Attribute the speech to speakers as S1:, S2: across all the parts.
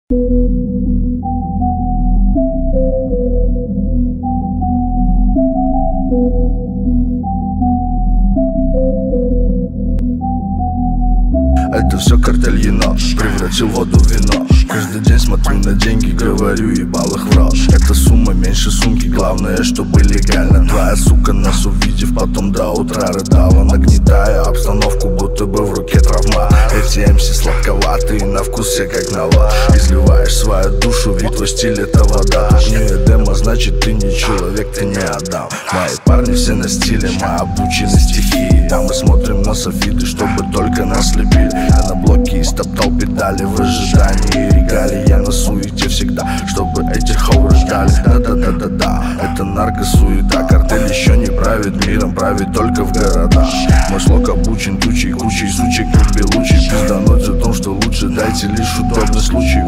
S1: Это все картель енот превратил воду в вино. Каждый день смотрю на деньги, говорю, ебал их в рот. Эта сумма меньше сумки, главное, чтобы легально. Твоя сука, нас увидев, потом до утра рыдала, нагнетая обстановку, будто бы в руке травма. Эти МС сладковатые, на вкус все как нова. Изливаешь свою душу, ведь твой стиль это вода. Не демо, значит ты не человек, ты не Адам. Мои парни все на стиле, мы обучены стихии. Да, мы смотрим на софиты, чтобы только нас любили. Я на блоке истоптал педали в ожидании регалий. Я на суете всегда, чтобы эти хоу ждали. Да-да-да-да-да, это наркосуета. Картель еще не правит миром, правит только в городах. Мой слог обучен кучей сучек, как белучий. Пиздануть о том, что лучше, дайте лишь удобный случай.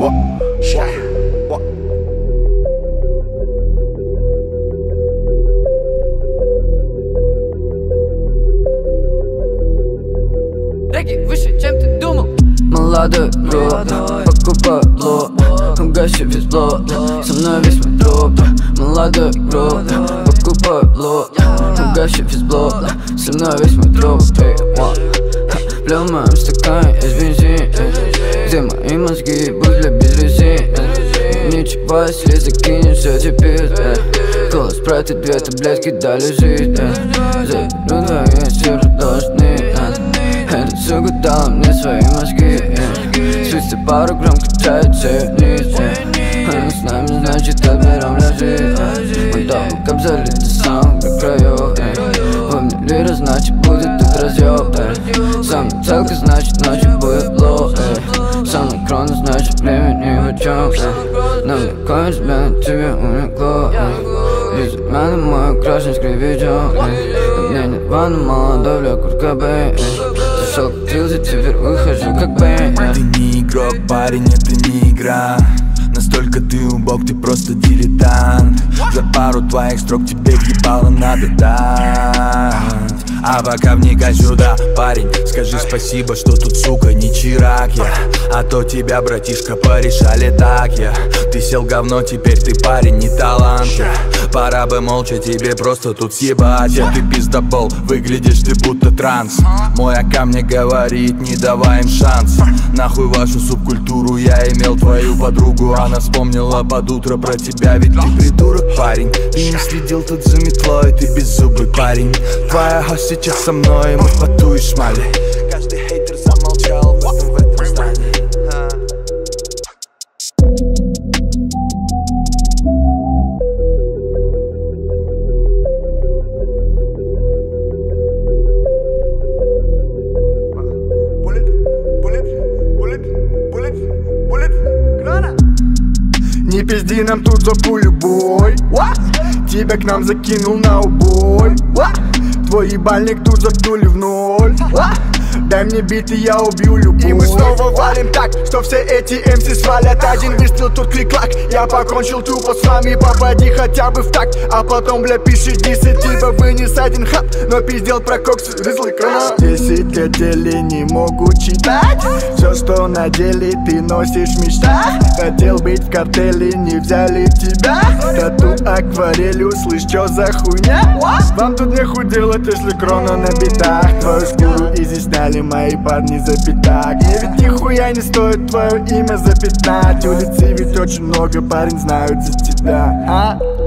S2: Реки выше, чем ты думал. Молодой рот, покупаю лот, угощу весь блот, со мной весь мой дроп. Молодой рот, покупаю лот, угощу весь блот, со мной весь мой дроп. Бля, в моем стакане есть бензин, где мои мозги, будь для без резин. Ничего, если закинешь, все теперь. Голос прати, две таблетки дали жизнь. Заберу твои сердце должны. Эта сука дала мне свои мозги. Спустя пару грамм качает все вниз. Она с нами, значит отберем для жизни. Мы там как залиты сам до краев. Вы мне лира, значит будет тут разъеб. Со мной целка, значит ночью будет ло. Со мной крона, значит время ни в чем. Но мне конец, бля, тебе умекло. Без меня мой крашен скривичок. Мне не ванна, молодой, бля, курка бэй. Зашел как трилзи, теперь выхожу как бэй.
S3: Ты не игрок, парень, это не игра. Настолько ты убог, ты просто дилетант. За пару твоих строк тебе въебало надо дать. А пока вникай сюда, парень, скажи спасибо, что тут, сука, не чирак я. А то тебя, братишка, порешали так я. Ты сел говно, теперь ты парень, не талант я. Пора бы молча тебе просто тут съебать я. Ты пиздобол, выглядишь ты будто транс. Мой АК мне говорит, не давай им шанс. Нахуй вашу субкультуру, я имел твою подругу. Она вспомнила под утро про тебя, ведь ты придурок, парень. Ты не следил тут за метлой, ты беззубый парень. Твоя гость сейчас со мной, мы потуешь, мали. Каждый хейтер замолчал в этом здании.
S4: Не пизди нам тут за пулю, бой. Тебя к нам закинул на убой. Твой ебальник тут заткнули в ноль. Дай мне бит, и я убью любой. И мы снова валим так, что все эти МС свалят. Один выстрел, тут клик-клак. Я покончил тупо с вами, попади хотя бы в такт. А потом, бля, пиши 10, типа вынес один хат. Но пиздел про кокс, рызл экрана. 10 лет дели не могут читать. Все, что на деле ты носишь в мечтах. Хотел быть в картеле, не взяли тебя. Тату акварелью, слышь, чё за хуйня? Вам тут нехуй делать, если крона на битах. Твою шкуру изи сняли мои парни за пятак. Мне ведь нихуя не стоит твое имя запятнать. Улицы ведь очень много, парень, знают за тебя.